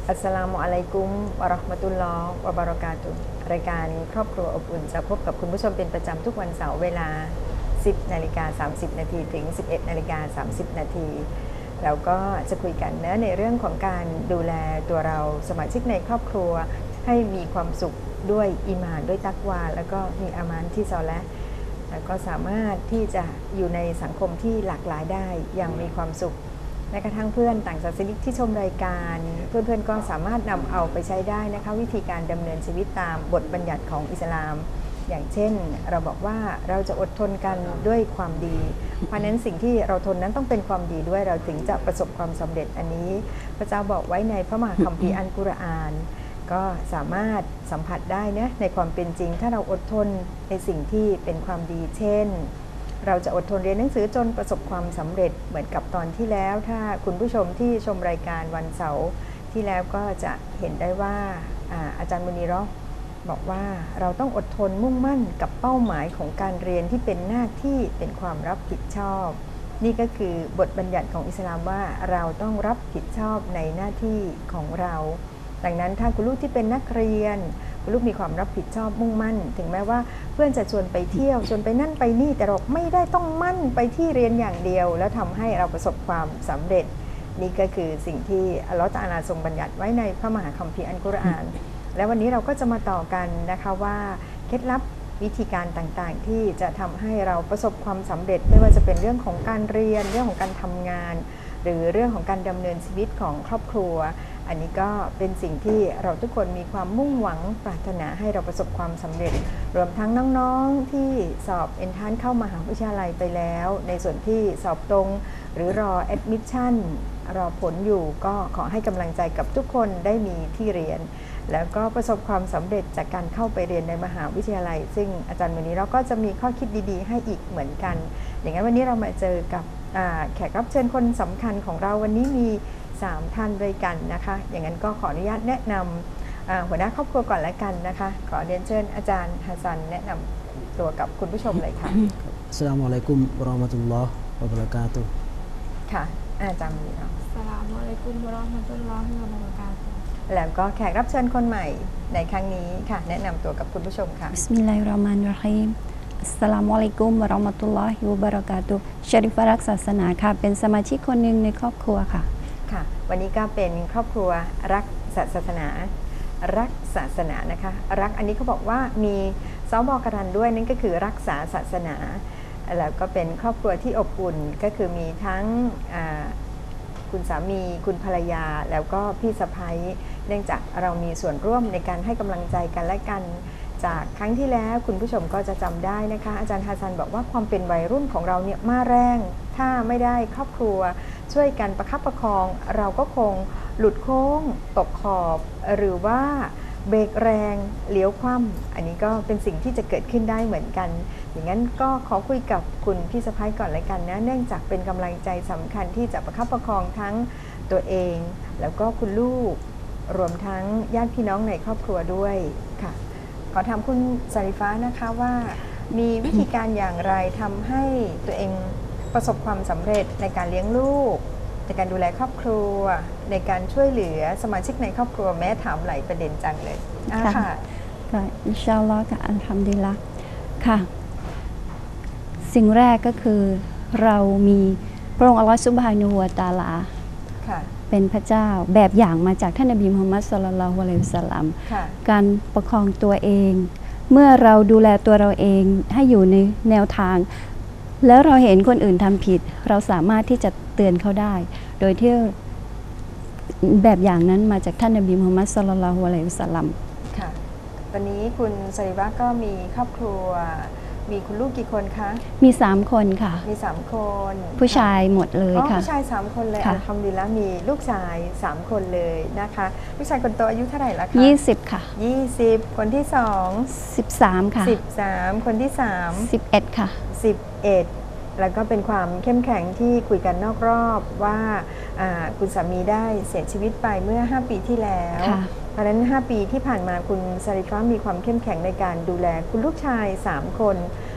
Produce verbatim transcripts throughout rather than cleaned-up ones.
อัสสลามุอะลัยกุมวะเราะห์มะตุลลอฮ์วะบะเราะกาตุฮ์รายการครอบครัวอบอุ่นจะพบกับคุณผู้ชมเป็นประจำทุกวันเสาร์เวลา สิบนาฬิกาสามสิบนาทีถึง สิบเอ็ดนาฬิกาสามสิบนาทีเราก็จะคุยกันเนื้อในเรื่องของการดูแลตัวเราสมาชิกในครอบครัวให้มีความสุขด้วยอีหม่านด้วยตักวาแล้วก็มีอามานที่ซอละห์แล้วก็สามารถที่จะอยู่ในสังคมที่หลากหลายได้อย่างมีความสุขแม้กระทั่งเพื่อนต่างศาสนิกที่ชมรายการเพื่อนๆก็สามารถนำเอาไปใช้ได้นะคะวิธีการดำเนินชีวิตตามบทบัญญัติของอิสลามอย่างเช่นเราบอกว่าเราจะอดทนกันด้วยความดีเพราะนั้นสิ่งที่เราทนนั้นต้องเป็นความดีด้วยเราถึงจะประสบความสำเร็จอันนี้พระเจ้าบอกไว้ในพระมหาคัมภีร์อัลกุรอานก็สามารถสัมผัสได้นะในความเป็นจริงถ้าเราอดทนในสิ่งที่เป็นความดีเช่นเราจะอดทนเรียนหนังสือจนประสบความสำเร็จเหมือนกับตอนที่แล้วถ้าคุณผู้ชมที่ชมรายการวันเสาร์ที่แล้วก็จะเห็นได้ว่า อา, อาจารย์มุนีเราะห์บอกว่าเราต้องอดทนมุ่งมั่นกับเป้าหมายของการเรียนที่เป็นหน้าที่เป็นความรับผิดชอบนี่ก็คือบทบัญญัติของอิสลามว่าเราต้องรับผิดชอบในหน้าที่ของเราดังนั้นถ้าคุณลูกที่เป็นนักเรียนคุณลูกมีความรับผิดชอบมุ่งมั่นถึงแม้ว่าเพื่อนจะชวนไปเที่ยวชวนไปนั่นไปนี่แต่เราไม่ได้ต้องมั่นไปที่เรียนอย่างเดียวแล้วทำให้เราประสบความสำเร็จนี่ก็คือสิ่งที่อัลเลาะห์ตะอาลาทรงบัญญัติไว้ในพระมหาคัมภีร์อัลกุรอานและวันนี้เราก็จะมาต่อกันนะคะว่าเคล็ดลับวิธีการต่างๆที่จะทำให้เราประสบความสำเร็จไม่ว่าจะเป็นเรื่องของการเรียนเรื่องของการทำงานหรือเรื่องของการดำเนินชีวิตของครอบครัวอันนี้ก็เป็นสิ่งที่เราทุกคนมีความมุ่งหวังปรารถนาให้เราประสบความสำเร็จรวมทั้งน้องๆที่สอบเอนทรานซ์เข้ามหาวิทยาลัยไปแล้วในส่วนที่สอบตรงหรือรอแอดมิชชั่นรอผลอยู่ก็ขอให้กำลังใจกับทุกคนได้มีที่เรียนแล้วก็ประสบความสำเร็จจากการเข้าไปเรียนในมหาวิทยาลัยซึ่งอาจารย์วันนี้เราก็จะมีข้อคิดดีๆให้อีกเหมือนกันอย่างนั้นวันนี้เรามาเจอกับแขกรับเชิญคนสำคัญของเราวันนี้มีสามท่านด้วยกันนะคะอย่างนั้นก็ขออนุญาตแนะนำหัวหน้าครอบครัวก่อนละกันนะคะขอเรียนเชิญอาจารย์ฮัสซันแนะนำตัวกับคุณผู้ชมเลยค่ะอัสสลามุอะลัยกุมวะเราะห์มะตุลลอฮ์วะบะเราะกาตุฮ์ค่ะอาจารย์มีเนาะอัสสลามุอะลัยกุมวะเราะห์มะตุลลอฮิวะบะเราะกาตุฮ์แล้วก็แขกรับเชิญคนใหม่ในครั้งนี้ค่ะแนะนำตัวกับคุณผู้ชมค่ะบิสมิลลาฮิรเราะห์มานิรเราะฮีมอัสสลามุอะลัยกุมวะเราะห์มะตุลลอฮิวะบะเราะกาตุฮ์ชะริฟะรักศาสนาค่ะเป็นสมาชิกคนหนึ่งในครอบครัวค่ะค่ะวันนี้ก็เป็นครอบครัวรักศาสนารักศาสนานะคะรักอันนี้เขาบอกว่ามีซอบอกรันด้วยนั่นก็คือรักษาศาสนาแล้วก็เป็นครอบครัวที่อบอุ่นก็คือมีทั้งคุณสามีคุณภรรยาแล้วก็พี่สะใภ้เนื่องจากเรามีส่วนร่วมในการให้กำลังใจกันและกันจากครั้งที่แล้วคุณผู้ชมก็จะจำได้นะคะอาจารย์ฮัสซันบอกว่าความเป็นวัยรุ่นของเราเนี่ยมาแรงถ้าไม่ได้ครอบครัวช่วยกันประคับประคองเราก็คงหลุดโค้งตกขอบหรือว่าเบรกแรงเลี้ยวคว่ำอันนี้ก็เป็นสิ่งที่จะเกิดขึ้นได้เหมือนกันอย่างนั้นก็ขอคุยกับคุณพี่สะใภ้ก่อนเลยกันนะเนื่องจากเป็นกำลังใจสำคัญที่จะประคับประคองทั้งตัวเองแล้วก็คุณลูกรวมทั้งญาติพี่น้องในครอบครัวด้วยค่ะขอถามคุณสาริฟ้านะคะว่ามีวิธีการอย่างไรทำให้ตัวเองประสบความสำเร็จในการเลี้ยงลูกในการดูแลครอบครัวในการช่วยเหลือสมาชิกในครอบครัวแม้ถามหลายประเด็นจังเลยค่ะก็อินชาอัลลอฮ์ค่ะอัลฮัมดุลิลละห์ค่ะสิ่งแรกก็คือเรามีพระองค์อัลลอฮฺซุบฮานะฮูวะตะอาลาเป็นพระเจ้าแบบอย่างมาจากท่านนบีมุฮัมมัดศ็อลลัลลอฮุอะลัยฮิวะซัลลัมการประคองตัวเองเมื่อเราดูแลตัวเราเองให้อยู่ในแนวทางแล้วเราเห็นคนอื่นทำผิดเราสามารถที่จะเตือนเขาได้โดยที่แบบอย่างนั้นมาจากท่านนบีมุฮัมมัดศ็อลลัลลอฮุอะลัยฮิวะซัลลัมค่ะตอนนี้คุณสริวะก็มีครอบครัวมีคุณลูกกี่คนคะมีสามคนค่ะมีสามคนผู้ชายหมดเลยค่ะผู้ชายสามคนเลยอัลฮัมดุลิลละห์มีลูกชายสามคนเลยนะคะลูกชายคนโตอายุเท่าไหร่ละคะยี่สิบค่ะยี่สิบคนที่สองสิบสามค่ะสิบสามคนที่สามสิบเอ็ดค่ะสิบเอ็ดแล้วก็เป็นความเข้มแข็งที่คุยกันนอกรอบว่าคุณสามีได้เสียชีวิตไปเมื่อห้าปีที่แล้วเพราะฉะนั้นห้าปีที่ผ่านมาคุณสาริฟ้ามีความเข้มแข็งในการดูแลคุณลูกชายสามคน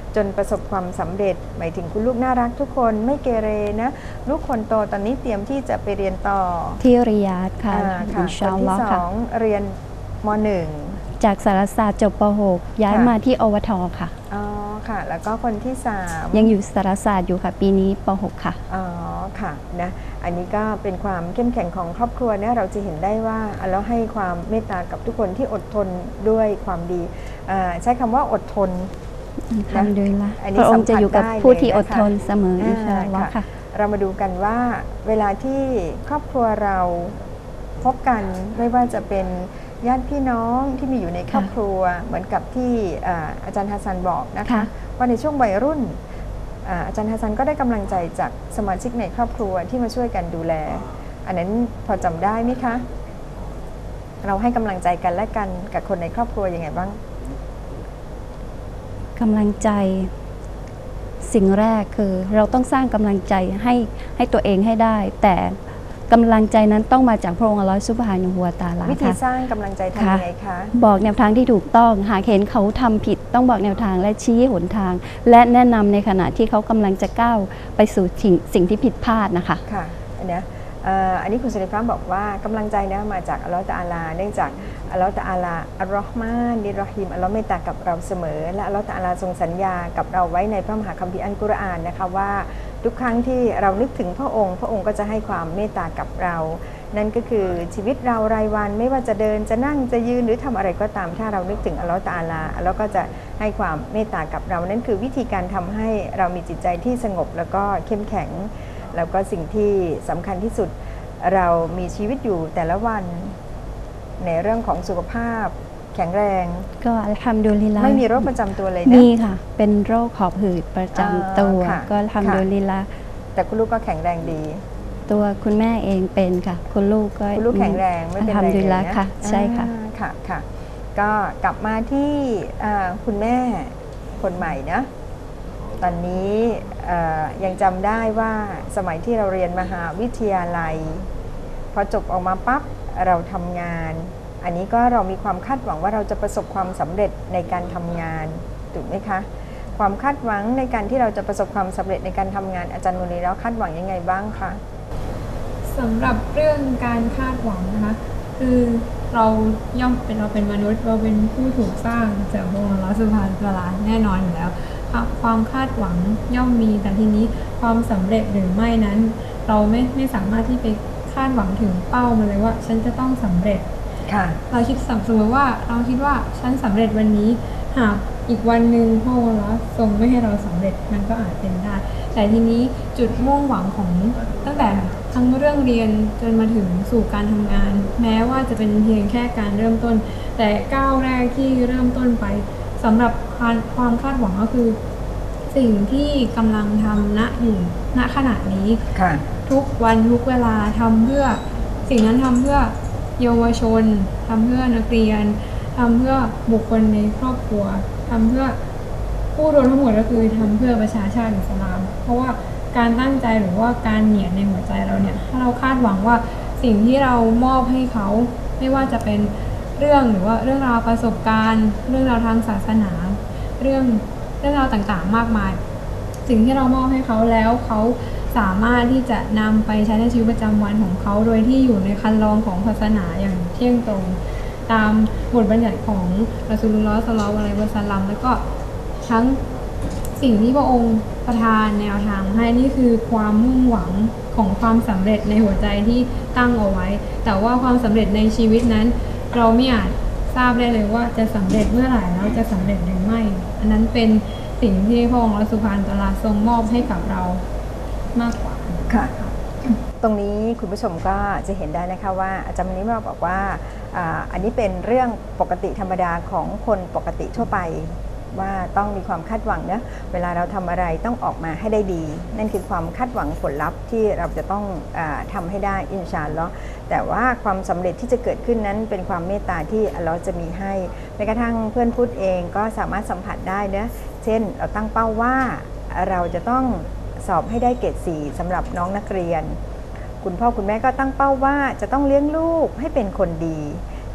จนประสบความสำเร็จหมายถึงคุณลูกน่ารักทุกคนไม่เกเรนะลูกคนโตตอนนี้เตรียมที่จะไปเรียนต่อที่ริยาดค่ะอ่าค่ะอินคชาน อัลที่ลอฮ์สค่ะองเรียนมหนึ่งจากสารศาสตร์จบป หก ย้ายค่ะมาที่อวทค่ะอ๋อค่ะ แล้วก็คนที่สามยังอยู่สารศาสตร์อยู่ค่ะ ปีนี้ป หก ค่ะอ๋อค่ะนะอันนี้ก็เป็นความเข้มแข็งของครอบครัวเนี่ยเราจะเห็นได้ว่าอัลเลาะห์ให้ความเมตตากับทุกคนที่อดทนด้วยความดีอ่าใช้คำว่าอดทนอัลฮัมดุลิลละห์อันนี้พระองค์จะอยู่กับสัมผัสได้ผู้ที่เลยอนะคะดทนเสมออินชาอัลลอฮ์อ่าค่ะเรามาดูกันว่าเวลาที่ครอบครัวเราพบกันไม่ว่าจะเป็นญาติพี่น้องที่มีอยู่ในครอบครัวเหมือนกับที่อ่าอาจารย์ฮัสซันบอกนะคะค่ะว่าในช่วงวัยรุ่นอ่าอาจารย์ฮัสซันก็ได้กำลังใจจากสมาชิกในครอบครัวที่มาช่วยกันดูแล อันนั้นพอจำได้ไหมคะ เราให้กำลังใจกันและกันกับคนในครอบครัวยังไงบ้างกำลังใจสิ่งแรกคือเราต้องสร้างกำลังใจให้ให้ตัวเองให้ได้ แต่กำลังใจนั้นต้องมาจากพระองค์อัลเลาะห์ซุบฮานะฮูวะตะอาลาวิธีค่ะสร้างกำลังใจทำยังไงคะบอกแนวทางที่ถูกต้องหากเห็นเขาทำผิดต้องบอกแนวทางและชี้หนทาง และแนะนำในขณะที่เขากำลังจะก้าวไปสู่สิ่งสิ่งที่ผิดพลาดนะคะค่ะอันเนี้ยเอ่ออันนี้คุณสุริฟ้าบอกว่ากำลังใจนะมาจากอัลลอฮฺตะอาลาเนื่องจากอัลลอฮฺตะอาลาอัลลอฮ์มานดิรอฮีมอัลลอฮ์เมตตากับเราเสมอและอัลลอฮฺตะอาลาทรงสัญญากับเราไว้ในพระมหาคัมภีร์อัลกุรอานนะคะว่าทุกครั้งที่เรานึกถึงพระองค์ พระองค์ก็จะให้ความเมตตากับเรา นั่นก็คือชีวิตเรารายวันไม่ว่าจะเดินจะนั่งจะยืนหรือทำอะไรก็ตามถ้าเรานึกถึงอัลลอฮฺตะอาลาอัลลอฮ์ก็จะให้ความเมตตากับเรานั่นคือวิธีการทำให้เรามีจิตใจที่สงบแล้วก็เข้มแข็ง แล้วก็สิ่งที่สำคัญที่สุดเรามีชีวิตอยู่แต่ละวันในเรื่องของสุขภาพแข็งแรงก็อัลฮัมดุลิลละห์ไม่มีโรคประจำตัวเลยนะมีค่ะ เป็นโรคหอบหืดประจำตัวอ่าค่ะก็อัลฮัมดุลิลละห์แต่คุณลูกก็แข็งแรงดีตัวคุณแม่เองเป็นค่ะ คุณลูกก็คุณลูกแข็งแรงไม่เป็นอัลฮัไรมดุลิเลลยละห์นะค่ะ ใช่ค่ะอ่าค่ะค่ะก็กลับมาที่อ่าคุณแม่คนใหม่นะตอนนี้เอ่อยังจำได้ว่าสมัยที่เราเรียนมหาวิทยาลัย พอจบออกมาปั๊บเราทำงาน อันนี้ก็เรามีความคาดหวังว่าเราจะประสบความสำเร็จในการทำงานถูกไหมคะความคาดหวังในการที่เราจะประสบความสำเร็จในการทำงานอาจารย์มุนีแล้วคาดหวังยังไงบ้างคะสำหรับเรื่องการคาดหวังนะคะคือเราย่อมเป็นเราเป็นมนุษย์เราเป็นผู้ถูกสร้างจากพระองค์อัลเลาะห์ซุบฮานะฮูวะตะอาลาแน่นอนอยู่แล้วค่ะความคาดหวังย่อมมีแต่ทีนี้ความสำเร็จหรือไม่นั้น เราไม่ไม่สามารถที่ไปคาดหวังถึงเป้ามาเลยว่าฉันจะต้องสำเร็จค่ะเราคิดสมมติว่าเราคิดว่าฉันสำเร็จวันนี้หากอีกวันหนึ่งพระองค์อัลเลาะห์ทรงไม่ให้เราสำเร็จมันก็อาจเป็นได้ แต่ทีนี้จุดมุ่งหวังของตั้งแต่ทั้งเรื่องเรียนจนมาถึงสู่การทำงาน แม้ว่าจะเป็นเพียงแค่การเริ่มต้น แต่ก้าวแรกที่เริ่มต้นไปสำหรับความคาดหวังก็คือ สิ่งที่กำลังทำณอยู่ณขณะนี้ค่ะทุกวันทุกเวลาทำเพื่อสิ่งนั้นทำเพื่อเยาวชนทำเพื่อนักเรียนทำเพื่อบุคคลในครอบครัวทำเพื่อผู้รวมทั้งหมดก็คือทำเพื่อประชาชาติอิสลาม เพราะว่าการตั้งใจหรือว่าการเหนียดในหัวใจเราเนี่ยถ้าเราคาดหวังว่าสิ่งที่เรามอบให้เขาไม่ว่าจะเป็นเรื่องหรือว่าเรื่องราวประสบการณ์ เรื่องราวทางศาสนา เรื่องเรื่องราวต่างๆมากมาย สิ่งที่เรามอบให้เขาแล้วเขาสามารถที่จะนำไปใช้ในชีวิตประจำวันของเขาโดยที่อยู่ในคันลองของศาสนาอย่างเที่ยงตรง ตามบทบัญญัติของรอซูลุลลอฮ์ ศ็อลลัลลอฮุอะลัยฮิวะซัลลัมแล้วก็ทั้งสิ่งที่พระองค์ประทานแนวทางให้นี่คือความมุ่งหวังของความสำเร็จในหัวใจที่ตั้งเอาไว้ แต่ว่าความสำเร็จในชีวิตนั้น เราไม่อาจทราบได้เลยว่าจะสำเร็จเมื่อไหร่แล้วจะสำเร็จหรือไม่ อันนั้นเป็นสิ่งที่พระองค์อัลเลาะห์ซุบฮานะฮูวะตะอาลาทรงมอบให้กับเรามากกว่าค่ะ ตรงนี้คุณผู้ชมก็จะเห็นได้นะคะว่าอาจารย์มณีมาบอกว่าอ่าอันนี้เป็นเรื่องปกติธรรมดาของคนปกติทั่วไปว่าต้องมีความคาดหวังนะเวลาเราทำอะไรต้องออกมาให้ได้ดี นั่นคือความคาดหวังผลลัพธ์ที่เราจะต้องอาทำให้ได้อินชาอัลลอฮ์แต่ว่าความสำเร็จที่จะเกิดขึ้นนั้นเป็นความเมตตาที่อัลลอฮ์จะมีให้แม้กระทั่งเพื่อนพูดเองก็สามารถสัมผัสได้นะเช่นเราตั้งเป้าว่าเราจะต้องสอบให้ได้เกรดสี่สำหรับน้องนักเรียนคุณพ่อคุณแม่ก็ตั้งเป้าว่าจะต้องเลี้ยงลูกให้เป็นคนดี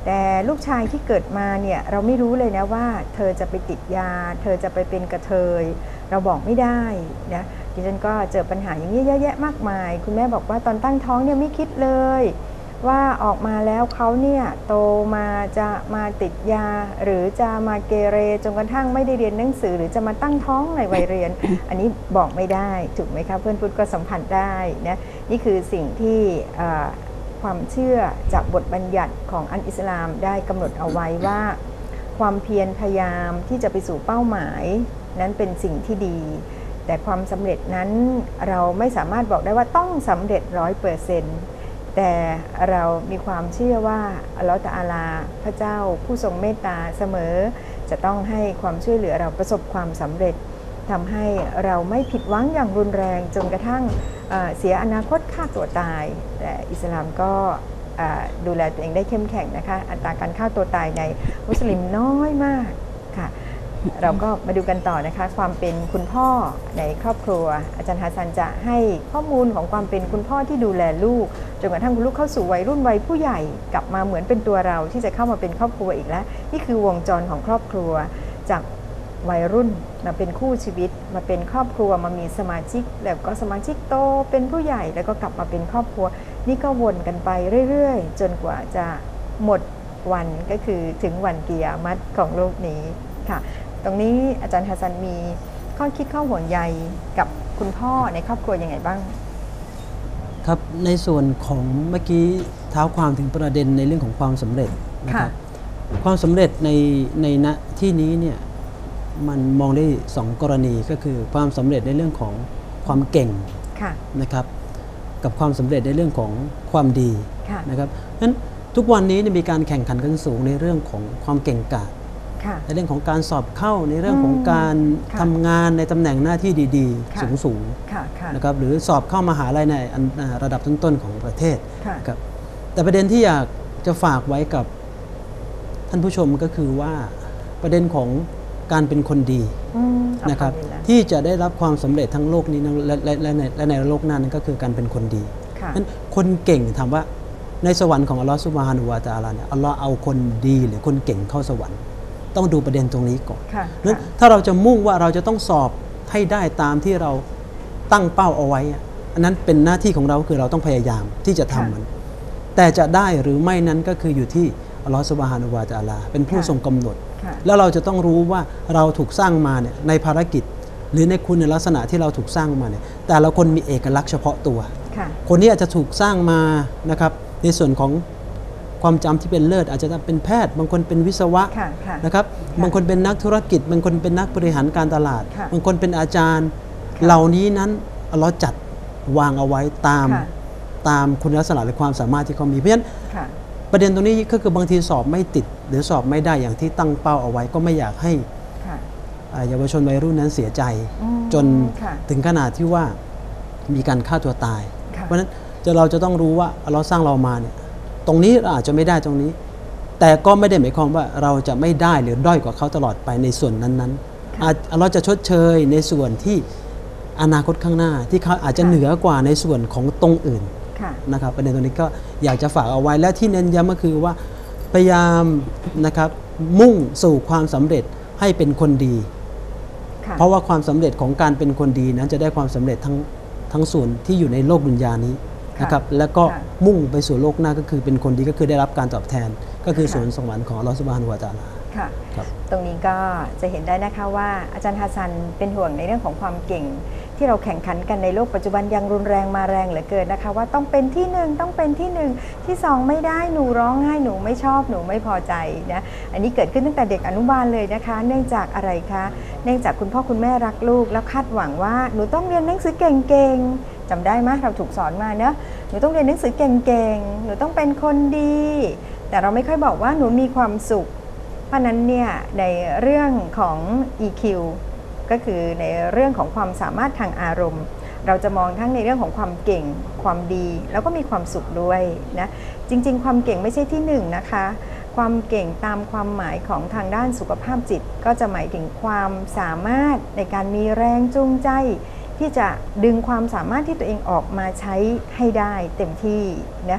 แต่ลูกชายที่เกิดมาเนี่ยเราไม่รู้เลยนะว่าเธอจะไปติดยาเธอจะไปเป็นกระเทยเราบอกไม่ได้นะดิฉันก็เจอปัญหาอย่างนี้เยอะแยะมากมายคุณแม่บอกว่าตอนตั้งท้องเนี่ยไม่คิดเลยว่าออกมาแล้วเขาเนี่ยโตมาจะมาติดยาหรือจะมาเกเรจนกระทั่งไม่ได้เรียนหนังสือหรือจะมาตั้งท้องในวัยเรียน อันนี้บอกไม่ได้ถูกไหมคะเพื่อนพุทธก็สัมผัสได้นะนี่คือสิ่งที่ความเชื่อจากบทบัญญัติของอันอิสลามได้กำหนดเอาไว้ว่าความเพียรพยายามที่จะไปสู่เป้าหมายนั้นเป็นสิ่งที่ดีแต่ความสำเร็จนั้นเราไม่สามารถบอกได้ว่าต้องสำเร็จร้อยเปอร์เซ็นต์แต่เรามีความเชื่อว่าอัลเลาะห์ตะอาลาพระเจ้าผู้ทรงเมตตาเสมอจะต้องให้ความช่วยเหลือเราประสบความสำเร็จทำให้เราไม่ผิดหวังอย่างรุนแรงจนกระทั่งเสียอนาคตฆ่าตัวตายแต่อิสลามก็ดูแลตัวเองได้เข้มแข็งนะคะอัตราการฆ่าตัวตายในมุสลิมน้อยมากค่ะเราก็มาดูกันต่อนะคะความเป็นคุณพ่อในครอบครัวอาจารย์ฮัสซันจะให้ข้อมูลของความเป็นคุณพ่อที่ดูแลลูกจนกระทั่งคุณลูกเข้าสู่วัยรุ่นวัยผู้ใหญ่กลับมาเหมือนเป็นตัวเราที่จะเข้ามาเป็นครอบครัวอีกแล้วนี่คือวงจรของครอบครัวจากวัยรุ่นมาเป็นคู่ชีวิตมาเป็นครอบครัวมามีสมาชิกแล้วก็สมาชิกโตเป็นผู้ใหญ่แล้วก็กลับมาเป็นครอบครัวนี่ก็วนกันไปเรื่อยๆจนกว่าจะหมดวันก็คือถึงวันกิยามะฮ์ของโลกนี้ค่ะตรงนี้อาจารย์ฮัสซันมีข้อคิดข้อห่วงใยกับคุณพ่อในครอบครัวยังไงบ้างครับในส่วนของเมื่อกี้เท้าความถึงประเด็นในเรื่องของความสำเร็จนะครับความสำเร็จในในณที่นี้เนี่ยมันมองได้สองกรณีก็คือความสำเร็จในเรื่องของความเก่งนะครับกับความสำเร็จในเรื่องของความดีนะครับนั้นทุกวันนี้มีการแข่งขันกันสูงในเรื่องของความเก่งกาจในเรื่องของการสอบเข้าในเรื่องของการทำงานในตำแหน่งหน้าที่ดีๆสูงๆนะครับหรือสอบเข้ามหาลัยในระดับต้นๆของประเทศครับแต่ประเด็นที่อยากจะฝากไว้กับท่านผู้ชมก็คือว่าประเด็นของการเป็นคนดีนะครับที่จะได้รับความสำเร็จทั้งโลกนี้และและในและในโลกหน้านั้นก็คือการเป็นคนดีนั้นคนเก่งถามว่าในสวรรค์ของอัลลอฮฺซุบฮานะฮูวะตะอาลาเนี่ยอัลลอฮฺเอาคนดีหรือคนเก่งเข้าสวรรค์ต้องดูประเด็นตรงนี้ก่อนนั้นถ้าเราจะมุ่งว่าเราจะต้องสอบให้ได้ตามที่เราตั้งเป้าเอาไว้อันนั้นเป็นหน้าที่ของเราคือเราต้องพยายามที่จะทำมันแต่จะได้หรือไม่นั้นก็คืออยู่ที่อัลลอฮฺซุบฮานะฮูวะตะอาลาเป็นผู้ทรงกำหนดแล้วเราจะต้องรู้ว่าเราถูกสร้างมาเนี่ยในภารกิจหรือในคุณลักษณะที่เราถูกสร้างมาเนี่ยแต่ละคนมีเอกลักษณ์เฉพาะตัวคนนี้อาจจะถูกสร้างมานะครับในส่วนของความจำที่เป็นเลิศอาจจะเป็นแพทย์บางคนเป็นวิศวะนะครับบางคนเป็นนักธุรกิจบางคนเป็นนักบริหารการตลาดบางคนเป็นอาจารย์เหล่านี้นั้นเราจัดวางเอาไว้ตามตามคุณลักษณะและความสามารถที่เขามีเพราะฉะนั้นประเด็นตรงนี้ก็คือบางทีสอบไม่ติดหรือสอบไม่ได้อย่างที่ตั้งเป้าเอาไว้ก็ไม่อยากให้เยาวชนวัยรุ่นนั้นเสียใจจนถึงขนาดที่ว่ามีการฆ่าตัวตายเพราะฉะนั้นเราจะต้องรู้ว่าเราสร้างเรามาเนี่ยตรงนี้เราอาจจะไม่ได้ตรงนี้แต่ก็ไม่ได้หมายความว่าเราจะไม่ได้หรือด้อยกว่าเขาตลอดไปในส่วนนั้นๆอาจเราจะชดเชยในส่วนที่อนาคตข้างหน้าที่เขาอาจจะเหนือกว่าในส่วนของตรงอื่นนะครับประเด็นตรงนี้ก็อยากจะฝากเอาไว้และที่เน้นย้ำก็คือว่าพยายามนะครับมุ่งสู่ความสำเร็จให้เป็นคนดีเพราะว่าความสำเร็จของการเป็นคนดีนั้นจะได้ความสำเร็จทั้งทั้งส่วนที่อยู่ในโลกดุนยานี้นะครับแล้วก็มุ่งไปสู่โลกหน้าก็คือเป็นคนดีก็คือได้รับการตอบแทนก็คือสวนสวรรค์ของอัลเลาะห์ซุบฮานะฮูวะตะอาลาค่ะตรงนี้ก็จะเห็นได้นะคะว่าอาจารย์ฮัสซันเป็นห่วงในเรื่องของความเก่งที่เราแข่งขันกันในโลกปัจจุบันยังรุนแรงมาแรงเหลือเกินนะคะว่าต้องเป็นที่หนึ่งต้องเป็นที่หนึ่งที่สองไม่ได้หนูร้องไห้หนูไม่ชอบหนูไม่พอใจนะอันนี้เกิดขึ้นตั้งแต่เด็กอนุบาลเลยนะคะเนื่องจากอะไรคะเนื่องจากคุณพ่อคุณแม่รักลูกแล้วคาดหวังว่าหนูต้องเรียนหนังสือเก่งๆจำได้ไหมเราถูกสอนมาเนอะหนูต้องเรียนหนังสือเก่งๆหนูต้องเป็นคนดีแต่เราไม่ค่อยบอกว่าหนูมีความสุขเพราะนั้นเนี่ยในเรื่องของ อี คิว ก็คือในเรื่องของความสามารถทางอารมณ์เราจะมองทั้งในเรื่องของความเก่งความดีแล้วก็มีความสุขด้วยนะจริงๆความเก่งไม่ใช่ที่หนึ่งนะคะความเก่งตามความหมายของทางด้านสุขภาพจิตก็จะหมายถึงความสามารถในการมีแรงจูงใจที่จะดึงความสามารถที่ตัวเองออกมาใช้ให้ได้เต็มที่นะ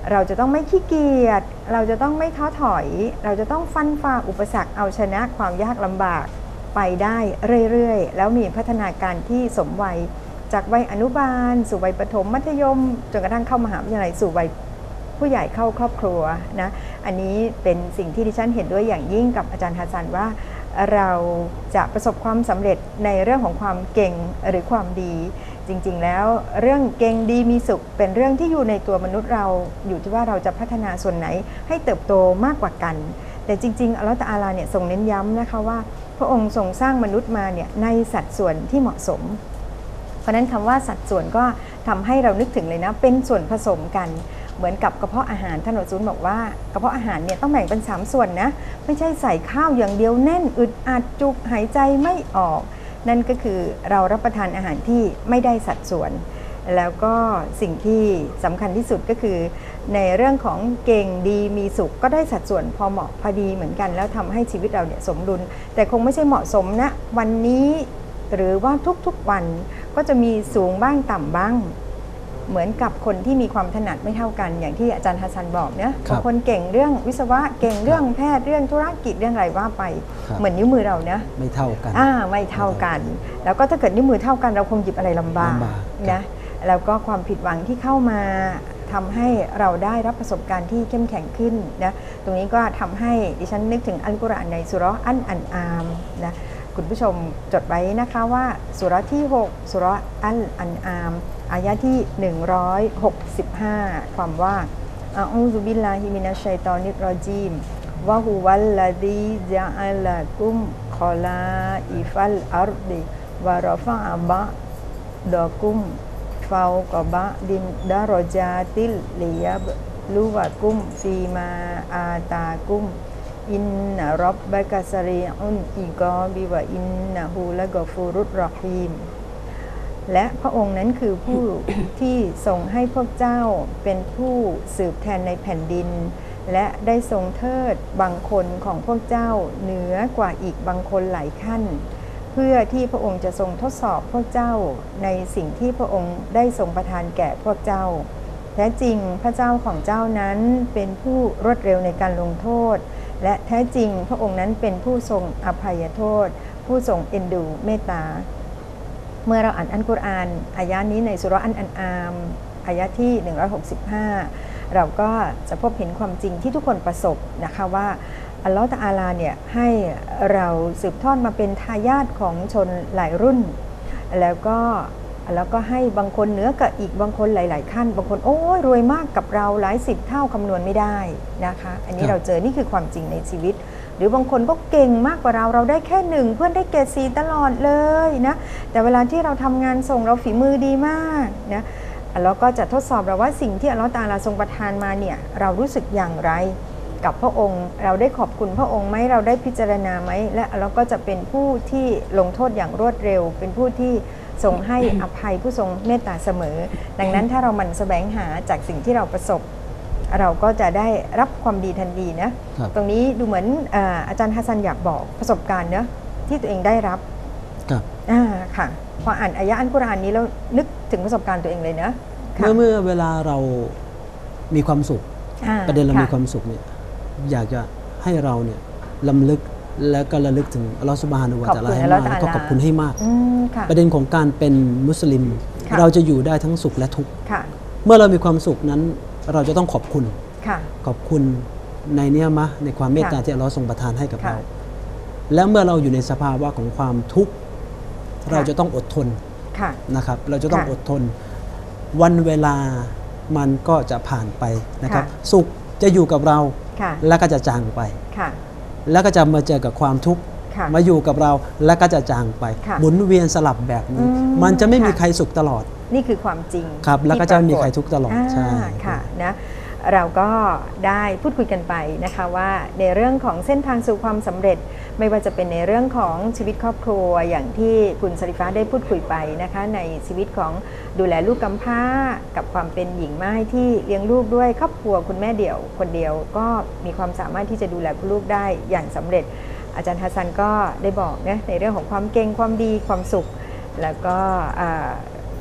เราจะต้องไม่ขี้เกียจเราจะต้องไม่ท้อถอยเราจะต้องฟันฝ่าอุปสรรคเอาชนะความยากลำบากไปได้เรื่อยๆแล้วมีพัฒนาการที่สมวัยจากวัยอนุบาลสู่วัยประถมมัธยมจนกระทั่งเข้ามหาวิทยาลัยสู่วัยผู้ใหญ่เข้าครอบครัวนะอันนี้เป็นสิ่งที่ดิฉันเห็นด้วยอย่างยิ่งกับอาจารย์ฮัสซันว่าเราจะประสบความสำเร็จในเรื่องของความเก่งหรือความดีจริงๆแล้วเรื่องเก่งดีมีสุขเป็นเรื่องที่อยู่ในตัวมนุษย์เราอยู่ที่ว่าเราจะพัฒนาส่วนไหนให้เติบโตมากกว่ากันแต่จริงๆอัลเลาะห์ตะอาลาเนี่ยทรงเน้นย้ำนะคะว่าพระองค์ทรงสร้างมนุษย์มาเนี่ยในสัดส่วนที่เหมาะสมเพราะนั้นคำว่าสัดส่วนก็ทำให้เรานึกถึงเลยนะเป็นส่วนผสมกันเหมือนกับกระเพาะอาหารท่านอัสซูลบอกว่ากระเพาะอาหารเนี่ยต้องแบ่งเป็นสามส่วนนะไม่ใช่ใส่ข้าวอย่างเดียวแน่นอึดอัดจุกหายใจไม่ออกนั่นก็คือเรารับประทานอาหารที่ไม่ได้สัดส่วนแล้วก็สิ่งที่สำคัญที่สุดก็คือในเรื่องของเก่งดีมีสุขก็ได้สัดส่วนพอเหมาะพอดีเหมือนกันแล้วทำให้ชีวิตเราเนี่ยสมดุลแต่คงไม่ใช่เหมาะสมนะวันนี้หรือว่าทุกๆวันก็จะมีสูงบ้างต่ำบ้างเหมือนกับคนที่มีความถนัดไม่เท่ากันอย่างที่อาจารย์ฮัสซันบอกเนี่ยบางคนเก่งเรื่องวิศวะเก่งเรื่องแพทย์เรื่องธุรกิจเรื่องอะไรว่าไปเหมือนนิ้วมือเราเนี่ยไม่เท่ากันอ่าไม่เท่ากันแล้วก็ถ้าเกิดนิ้วมือเท่ากันเราคงหยิบอะไรลำบากนะแล้วก็ความผิดหวังที่เข้ามาทำให้เราได้รับประสบการณ์ที่เข้มแข็งขึ้นนะตรงนี้ก็ทำให้ดิฉันนึกถึงอัลกุรอานในสุเราะห์อันอันอามนะคุณผู้ชมจดไว้นะคะว่าสุเราะห์ที่หกสุเราะห์อัลอันอามอายะที่หนึ่งร้อยหกสิบห้าความว่าอะอูซุบิลลาฮิมินัชชัยฏอนิรรอญีมวะฮุวัลลซีญะอะละกุมคอลาอิฟัลอัรฎิวะรอฟะอะบะดอกุมฟาวกบะดินดารอจาติลลิยับลูวะกุมฟีมาอาตากุมอินนะร็อบบะกะซะรีอุนอิกอบิวะอินนะฮูละกอฟูรุรรอฮีมและพระองค์นั้นคือผู้ ที่ทรงให้พวกเจ้าเป็นผู้สืบแทนในแผ่นดินและได้ทรงเทิดบางคนของพวกเจ้าเหนือกว่าอีกบางคนหลายขั้นเพื่อที่พระองค์จะทรงทดสอบพวกเจ้าในสิ่งที่พระองค์ได้ทรงประทานแก่พวกเจ้าแท้จริงพระเจ้าของเจ้านั้นเป็นผู้รวดเร็วในการลงโทษและแท้จริงพระองค์นั้นเป็นผู้ทรงอภัยโทษผู้ทรงเอ็นดูเมตตาเมื่อเราอ่านอัลกุรอานอายะนี้ในสุเราะห์อันอันอามอายะที่หนึ่งร้อยหกสิบห้าเราก็จะพบเห็นความจริงที่ทุกคนประสบนะคะว่าอัลเลาะห์ตะอาลาเนี่ยให้เราสืบทอดมาเป็นทายาทของชนหลายรุ่นแล้วก็แล้วก็ให้บางคนเหนือกับอีกบางคนหลายๆขั้นบางคนโอ้ยรวยมากกับเราหลายสิบเท่าคำนวณไม่ได้นะคะอันนี้เราเจอนี่คือความจริงในชีวิตหรือบางคนก็เก่งมากกว่าเราเราได้แค่หนึ่งเพื่อนได้เกรดสี่ตลอดเลยนะแต่เวลาที่เราทำงานส่งเราฝีมือดีมากนะแล้วก็จะทดสอบเราว่าสิ่งที่อัลเลาะห์ตะอาลาทรงประทานมาเนี่ยเรารู้สึกอย่างไรกับพระองค์เราได้ขอบคุณพระองค์ไหมเราได้พิจารณาไหมและเราก็จะเป็นผู้ที่ลงโทษอย่างรวดเร็วเป็นผู้ที่ทรงให้อภัยผู้ทรงเมตตาเสมอดังนั้นถ้าเราหมั่นแสวงหาจากสิ่งที่เราประสบเราก็จะได้รับความดีทันทีนะตรงนี้ดูเหมือนอาจารย์ฮัสซันอยากบอกประสบการณ์เนะที่ตัวเองได้รับครับอ่าค่ะพออ่านอายะอัลกุรอานนี้แล้วนึกถึงประสบการณ์ตัวเองเลยนะเมื่อเมื่อเวลาเรามีความสุขประเด็นเรามีความสุขเนี่ยอยากจะให้เราเนี่ยลำลึกแล้วก็ระลึกถึงอัลลอฮฺซุบฮานะฮูวะตะอาลาให้มากแล้วก็ขอบคุณให้มากประเด็นของการเป็นมุสลิมเราจะอยู่ได้ทั้งสุขและทุกข์เมื่อเรามีความสุขนั้นเราจะต้องขอบคุณขอบคุณในเนียมะในความเมตตาที่อัลลอฮฺทรงประทานให้กับเราแล้วเมื่อเราอยู่ในสภาวะของความทุกข์เราจะต้องอดทนนะครับเราจะต้องอดทนวันเวลามันก็จะผ่านไปนะครับสุขจะอยู่กับเราแล้วก็จะจางไปแล้วก็จะมาเจอกับความทุกข์มาอยู่กับเราแล้วก็จะจางไปหมุนเวียนสลับแบบนี้มันจะไม่มีใครสุขตลอดนี่คือความจริงครับแล้วก็จะไม่มีใครทุกข์ตลอดใช่ค่ะนะเราก็ได้พูดคุยกันไปนะคะว่าในเรื่องของเส้นทางสู่ความสำเร็จไม่ว่าจะเป็นในเรื่องของชีวิตครอบครัวอย่างที่คุณสริฟ้าได้พูดคุยไปนะคะในชีวิตของดูแลลูกกำพร้ากับความเป็นหญิงม่ายที่เลี้ยงลูกด้วยครอบครัวคุณแม่เดี่ยวคนเดียวก็มีความสามารถที่จะดูแลคุณลูกได้อย่างสำเร็จอาจารย์ฮัสซันก็ได้บอกนะในเรื่องของความเก่งความดีความสุขแล้วก็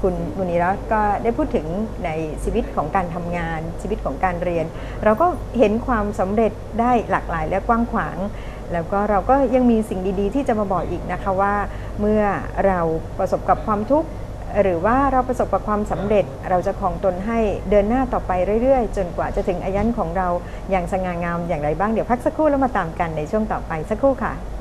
คุณมุนีรัตน์ก็ได้พูดถึงในชีวิตของการทำงานชีวิตของการเรียน เราก็เห็นความสำเร็จได้หลากหลายและกว้างขวางแล้วก็เราก็ยังมีสิ่งดีๆที่จะมาบอกอีกนะคะว่าเมื่อเราประสบกับความทุกข์หรือว่าเราประสบกับความสำเร็จเราจะครองตนให้เดินหน้าต่อไปเรื่อยๆจนกว่าจะถึงอายุของเราอย่างสง่างามอย่างไรบ้างเดี๋ยวพักสักครู่แล้วมาตามกันในช่วงต่อไปสักครู่ค่ะ